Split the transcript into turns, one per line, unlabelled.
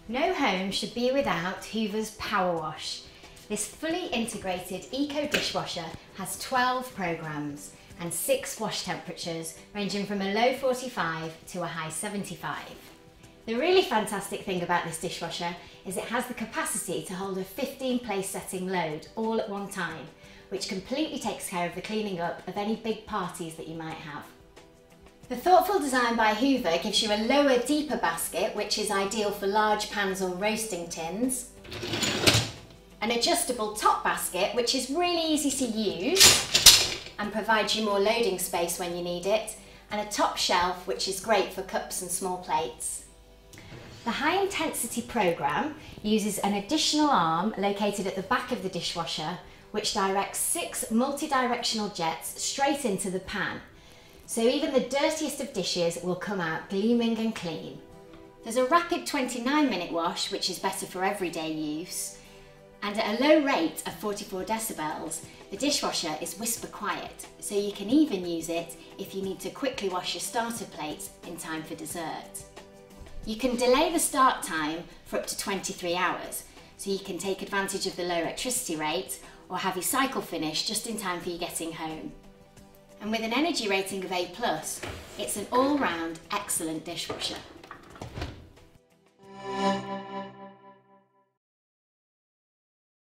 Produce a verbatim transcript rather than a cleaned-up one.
No home should be without Hoover's Power Wash. This fully integrated eco dishwasher has twelve programmes and six wash temperatures ranging from a low forty-five to a high seventy-five. The really fantastic thing about this dishwasher is it has the capacity to hold a fifteen place setting load all at one time, which completely takes care of the cleaning up of any big parties that you might have. The thoughtful design by Hoover gives you a lower, deeper basket, which is ideal for large pans or roasting tins. An adjustable top basket, which is really easy to use and provides you more loading space when you need it. And a top shelf, which is great for cups and small plates. The high intensity programme uses an additional arm located at the back of the dishwasher, which directs six multi-directional jets straight into the pan. So even the dirtiest of dishes will come out gleaming and clean. There's a rapid twenty-nine minute wash, which is better for everyday use. And at a low rate of forty-four decibels, the dishwasher is whisper quiet, so you can even use it if you need to quickly wash your starter plates in time for dessert. You can delay the start time for up to twenty-three hours, so you can take advantage of the low electricity rate or have your cycle finished just in time for you getting home. And with an energy rating of A plus, it's an all-round excellent dishwasher.